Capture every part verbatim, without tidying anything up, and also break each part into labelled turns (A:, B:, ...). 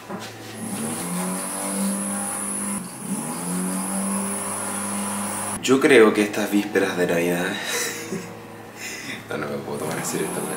A: Yo creo que estas vísperas de Navidad... no, no me puedo tomar en serio esta vez.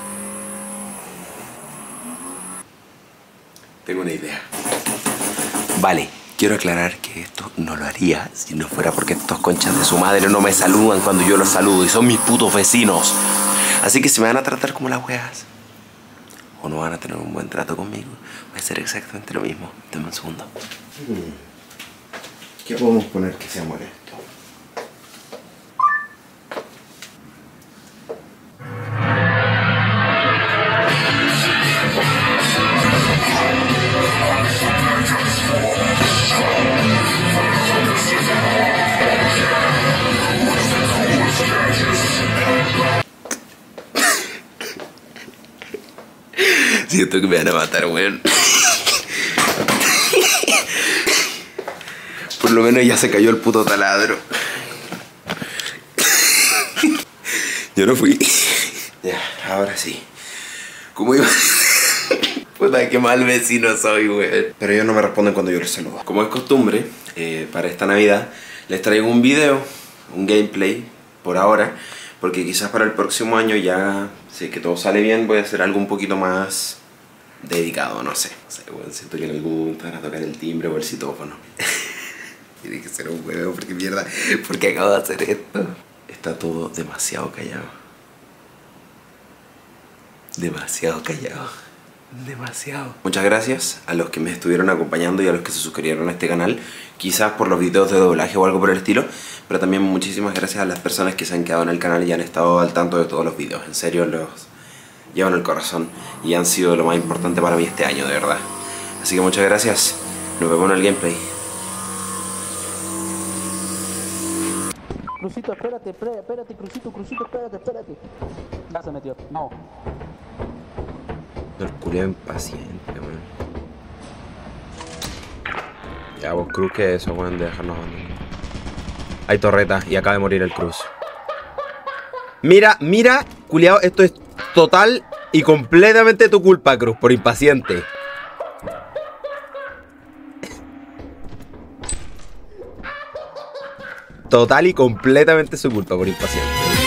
A: Tengo una idea. Vale, quiero aclarar que esto no lo haría si no fuera porque estos conchas de su madre no me saludan cuando yo los saludo y son mis putos vecinos. Así que si me van a tratar como las weas o no van a tener un buen trato conmigo, va a ser exactamente lo mismo. Dame un segundo. ¿Qué podemos poner que sea molesto? Siento que me van a matar, weón. Por lo menos ya se cayó el puto taladro. Yo no fui. Ya, ahora sí. ¿Cómo iba? Puta, qué mal vecino soy, weón. Pero ellos no me responden cuando yo les saludo. Como es costumbre, eh, para esta Navidad les traigo un video, un gameplay, por ahora. Porque quizás para el próximo año ya, si que todo sale bien, voy a hacer algo un poquito más dedicado, no sé. No sé, bueno, siento que en algún van a tocar el timbre o el citófono. Tiene que ser un huevo, porque mierda, porque acabo de hacer esto. Está todo demasiado callado. Demasiado callado. Demasiado. Muchas gracias a los que me estuvieron acompañando y a los que se suscribieron a este canal. Quizás por los videos de doblaje o algo por el estilo. Pero también muchísimas gracias a las personas que se han quedado en el canal y han estado al tanto de todos los videos. En serio, los llevan el corazón y han sido lo más importante para mí este año, de verdad. Así que muchas gracias. Nos vemos en el gameplay.
B: Crucito, espérate, espérate, Crucito, Crucito, espérate, espérate. Ya se metió, no.
A: El culiao impaciente, weón. Ya, vos, Cruz, que eso, weón, de dejarnos abandonar. Hay torreta y acaba de morir el Cruz. Mira, mira, culiao, esto es total y completamente tu culpa, Cruz, por impaciente. Total y completamente su culpa por impaciente.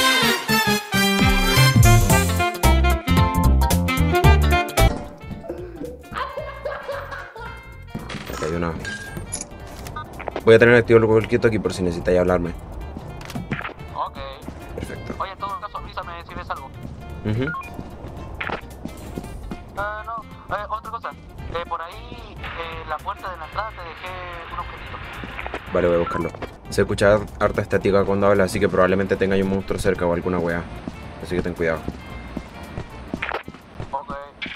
A: Acá hay una. Voy a tener activo el Google Quieto aquí por si necesitáis hablarme.
B: Ok.
A: Perfecto.
B: Oye, en todo caso, avísame si ves algo.
A: Uh-huh.
B: Uh, no, eh, otra cosa. Eh, por ahí, eh, la puerta de la entrada te dejé un objetito.
A: Vale, voy a buscarlo. Se escucha harta estática cuando habla, así que probablemente tenga un monstruo cerca o alguna weá. Así que ten cuidado.
B: Ok.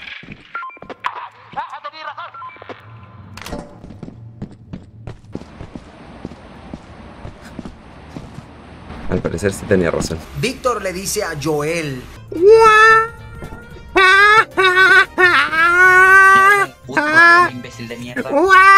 B: ¡Ah, tenías razón!
A: Al parecer sí tenía razón.
C: Víctor le dice a Joel:
D: Puto imbécil de mierda.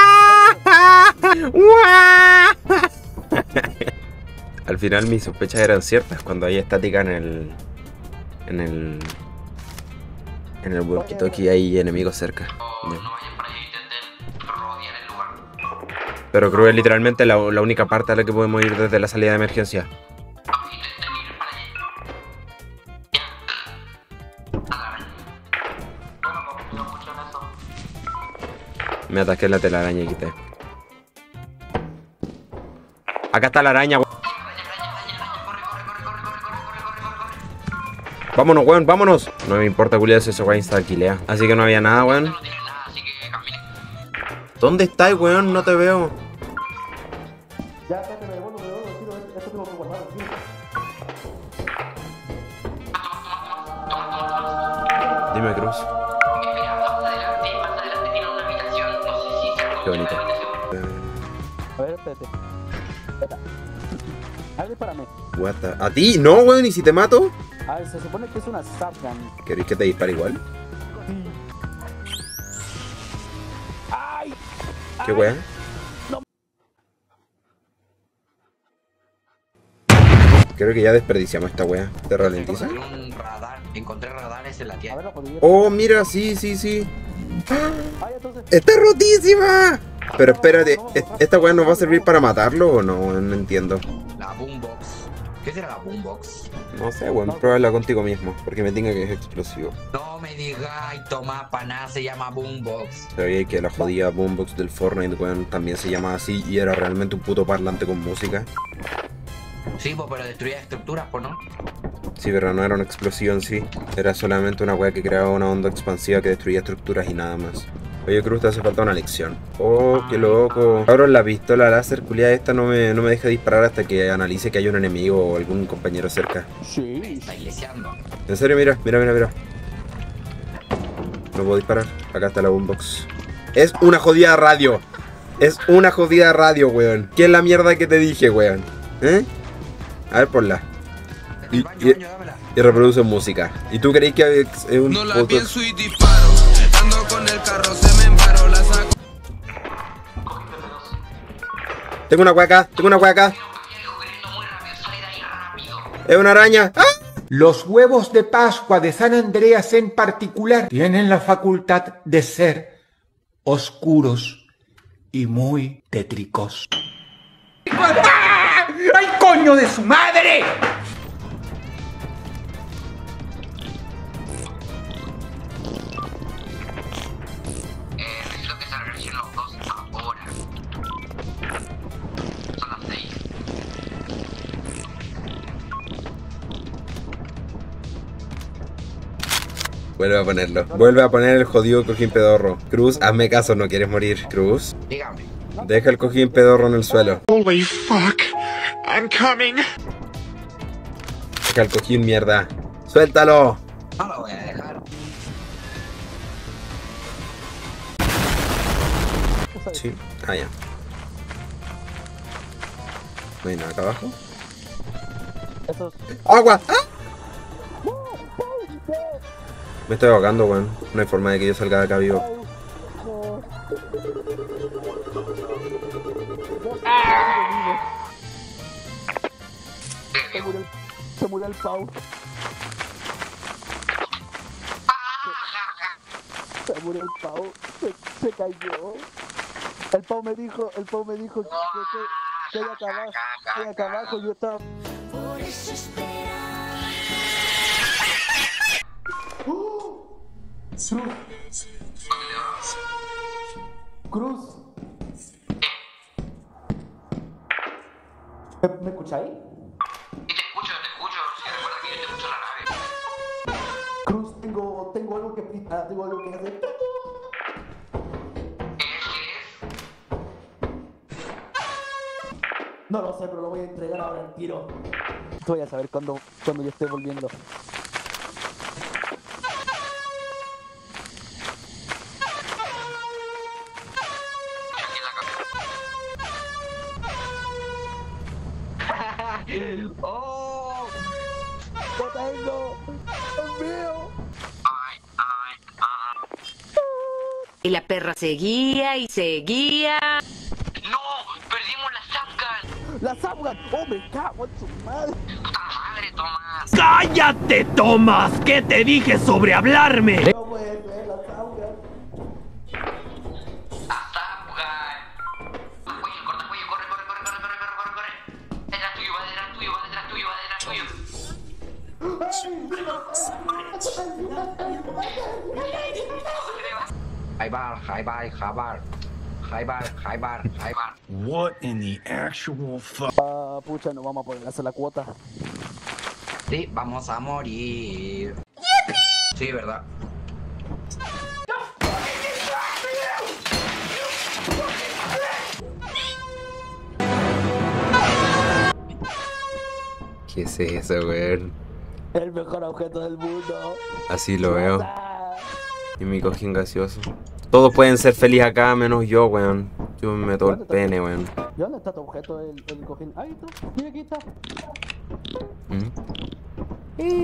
A: Al final mis sospechas eran ciertas cuando hay estática en el... En el... En el walkie-talkie hay enemigos cerca.
D: No vayan para allá e intenten rodear el lugar.
A: Pero creo que es literalmente la, la única parte a la que podemos ir desde la salida de emergencia.
D: Intenten ir para allá. Ya. Agarren.
B: Yo no confío mucho en eso.
A: Me ataqué en la telaraña y quité. Acá está la araña, weón. Vámonos, weón, vámonos. No me importa, culiado, si ese weón está alquilea. Así que no había nada, weón.
D: No tienen nada, así que caminen.
A: ¿Dónde estás, weón? No te veo.
B: Ya, espérate, me devuelvo, me devuelvo, tiro, esto tengo que guardar, tiro.
A: Dime, Cruz.
D: Mira, más adelante, más adelante tiene una habitación. No sé si se
A: Qué bonito.
B: A ver, espérate. Espera. A ver, dispárame.
A: What the... ¿A ti? No, weón, ¿y si te mato?
B: A ver, se supone que es una shotgun.
A: ¿Querés que te dispare igual?
B: ¡Ay!
A: ¿Qué weón?
B: No.
A: Creo que ya desperdiciamos esta weá. ¿Te ralentiza?
D: Encontré un radar, encontré radares en la
B: A
D: tierra.
B: ver, lo podría.
A: Oh, mira, sí, sí, sí. ¡Está rotísima! Pero espérate, ¿esta weá nos va a servir para matarlo o no? No entiendo.
E: La boombox. ¿Qué será la boombox?
A: No sé, weón, pruébala contigo mismo, porque me diga que es explosivo.
E: No me digáis, toma pa' nada, se llama boombox.
A: Sabía que la jodida boombox del Fortnite, weón, también se llamaba así y era realmente un puto parlante con música.
E: Sí, pues, pero destruía estructuras, pues, ¿no?
A: Sí, pero no era una explosión en sí. Era solamente una weá que creaba una onda expansiva que destruía estructuras y nada más. Oye, Cruz, te hace falta una lección. Oh, qué loco. Cabrón, la pistola láser culiada esta no me, no me deja disparar hasta que analice que hay un enemigo o algún compañero cerca.
E: Sí. Está iglesiando.
A: En serio, mira, mira, mira, mira. No puedo disparar. Acá está la boombox. Es una jodida radio. Es una jodida radio, weón. ¿Qué es la mierda que te dije, weón? ¿Eh? A ver, ponla. Y, y, y reproduce música. ¿Y tú crees que es un
F: No la
A: puto...
F: pienso y disparo. Ando con el carro, se me embaró, la saco.
A: Tengo una hueca, tengo una hueca. Es una araña. ¡Ah!
G: Los huevos de Pascua de San Andreas en particular tienen la facultad de ser oscuros y muy tétricos. ¡Ah! ¡Ay, coño de su madre!
D: Necesito que se regresen los dos ahora. Son las seis.
A: Vuelve a ponerlo. Vuelve a poner el jodido cojín pedorro. Cruz, hazme caso, no quieres morir. Cruz,
E: Dígame.
A: deja el cojín pedorro en el suelo.
H: Holy fuck. I'm coming.
A: Deja el cojín, mierda. ¡Suéltalo!
E: No lo voy a dejar.
A: Sí, ah, ya. No hay nada acá abajo. ¡Agua! ¡Ah! Me estoy ahogando, weón. No hay forma de que yo salga de acá vivo.
B: Se murió el, se murió el Pau. Se, se murió el Pau. Se, se cayó. El Pau me dijo, el Pau me dijo que, que, que hay acá abajo, que hay acá abajo, yo estaba...
I: Por eso espera.
B: Cruz. ¿Me, ¿Me escucháis?
D: Y te escucho, te escucho. Si recuerda que yo te escucho en la radio.
B: Cruz, tengo, tengo algo que explicar, tengo algo que hacer.
D: ¿Qué es?
B: No lo sé, pero lo voy a entregar ahora al tiro. Tú voy a saber cuando, cuando yo esté volviendo.
E: ¡Oh!
B: ¡Lo tengo! ¡Es mío!
D: Ay, ay, ay.
I: Y la perra seguía y seguía.
D: ¡No! ¡Perdimos la Zapgun!
B: ¡La Zapgun! ¡Oh, me cago en su madre!
D: ¡Puta madre, Tomás!
J: ¡Cállate, Tomás! ¿Qué te dije sobre hablarme?
B: No puede ser la Zapgun.
D: ¡La Zapgun! Cuello, corta cuello, corre, corre, corre, corre, corre, corre, corre, corre. Detrás tuyo, va detrás tuyo, va detrás tuyo, va detrás tuyo.
E: Jaibar, Jaibar, Jaibar. Jaibar, Jaibar, Jaibar.
H: What in the actual fuck?
B: Ah, pucha, no vamos a poder hacer la cuota.
E: Sí, vamos a morir. Sí, ¿verdad?
A: ¿Qué es eso, weón?
B: El mejor objeto del mundo.
A: Así lo veo. Y mi cojín gaseoso. Todos pueden ser felices acá, menos yo, weón. Yo me meto el pene, weón.
B: ¿Y dónde está tu objeto, el, el cojín? Ahí está. Mira, aquí está.
A: ¿Mm?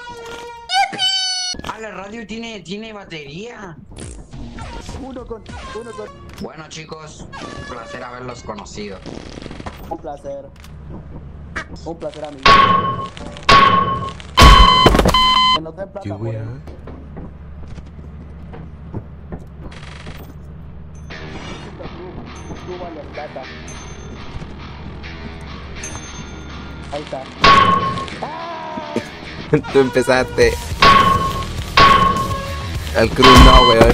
E: Ah, la radio tiene, tiene batería.
B: Uno con... Uno con...
E: Bueno, chicos, un placer haberlos conocido.
B: Un placer. Un placer, amigo. Que nos den plata,
A: Lluvia.
B: weón. Súbale al plata. Ahí está.
A: Tú empezaste. Al cruz no, weón.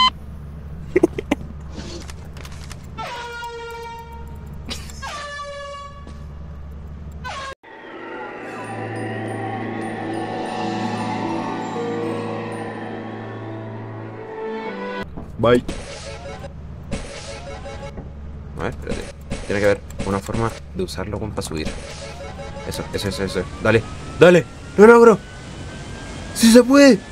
A: Bye. A ver, espérate. Tiene que haber una forma de usarlo para subir. Eso, eso, eso, eso. Dale, dale. Lo logro. ¡Sí se puede!